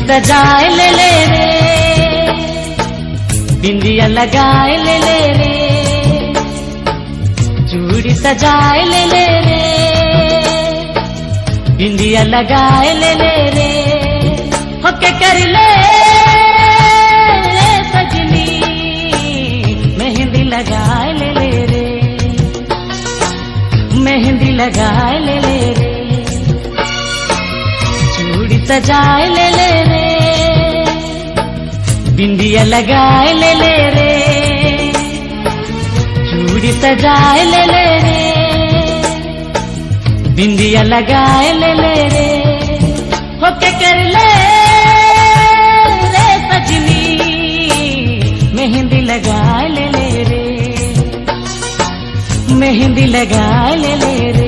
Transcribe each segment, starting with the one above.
सजाए ले रे, बिंदिया लगाए ले रे, चूड़ी सजाए ले रे, बिंदिया लगाए ले रे, होके कर ले सजनी, मेहंदी लगाए ले रे, मेहंदी लगाए ले रे, चूड़ी सजाए ले रे, बिंदिया लगाए ले रे, चूड़ी सजाए ले रे, बिंदिया लगाए ले रे, होके कर ले रे सजनी, मेहंदी लगाए ले रे, मेहंदी लगाए ले रे।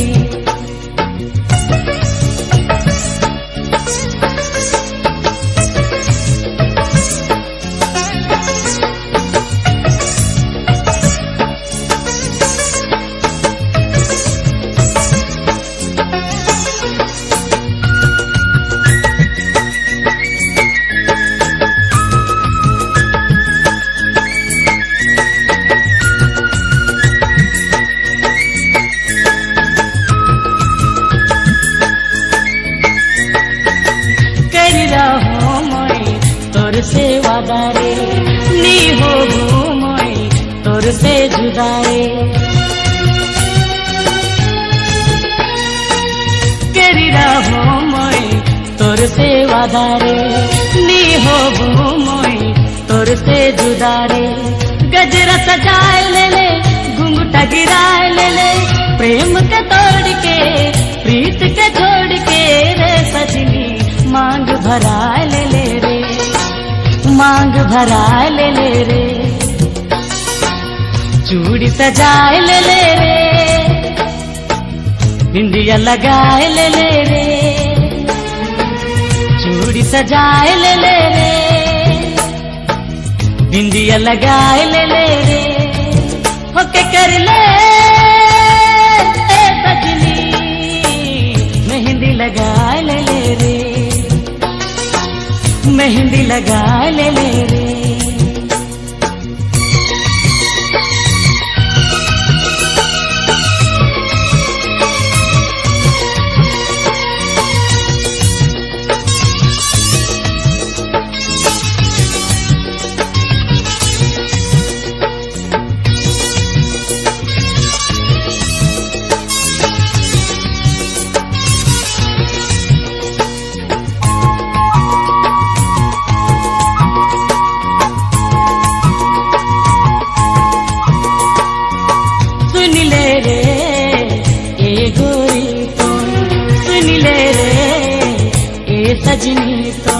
सेवादारे नी हो घूमोई तोर से जुदाए, करी रहो मोई तोर सेवादारे नी हो घूमोई तोर से जुदारे, गजरा सजाए ले घुंघटा गिराए ले, प्रेम के तोड़ के प्रीत के छोड़ के रे सजनी, मांग भराए ले रे, मांग भराए ले रे, चूड़ी सजाए ले रे, बिंदिया लगाए ले रे, चूड़ी सजाए ले रे, बिंदिया लगाए ले रे, होके कर ले सजनी, मेहंदी लगाए ले रे, मेहंदी लगाए ले रे। सजनी तो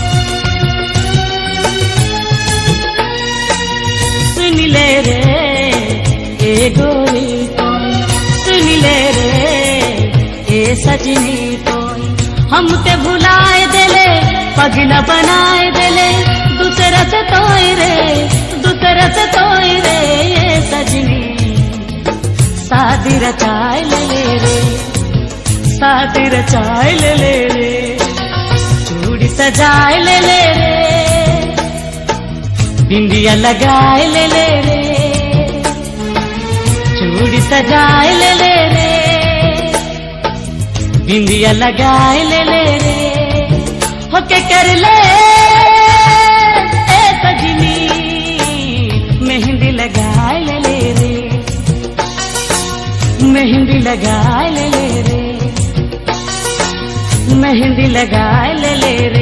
सुन ले रे, ए गोरी तो सुन ले रे, ए सजनी तो हम ते भुलाए देले, पगला बनाए देले, दूसरा से तोय रे, दूसरा से तोय रे, ये सजनी शादी रचाए ले रे, शादी रचाए ले रे, चूड़ी सजाए ले रे, बिंदिया लगाए ले रे, चूड़ी सजाए ले रे, बिंदिया लगाए ले रे, होके कर ले सजनी, मेहंदी लगाए ले रे, मेहंदी लगाए ले रे, मेहंदी लगाए ले रे।